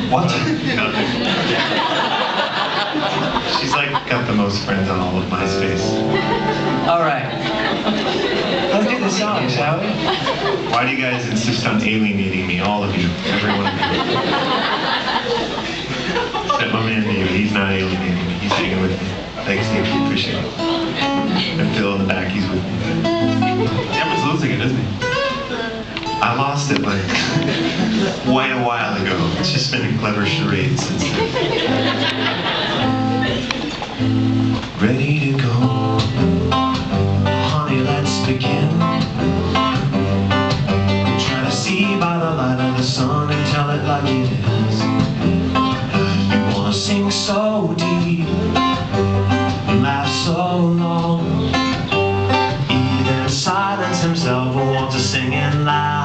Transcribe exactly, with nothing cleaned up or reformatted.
What? She's like got the most friends on all of MySpace. All right. Let's do the song, shall we? Why do you guys insist on alienating me? All of you. Every one of you. Except my man David. He's not alienating me. He's hanging with me. Thanks, David. Appreciate it. And Phil in the back, he's with me. Devin's losing it, isn't he? I lost it like quite a while ago. It's just been a clever charade since then. Ready to go, honey, let's begin. Try to see by the light of the sun and tell it like it is. You wanna sing so deep, laugh so long. Even silence himself will want to sing in loud.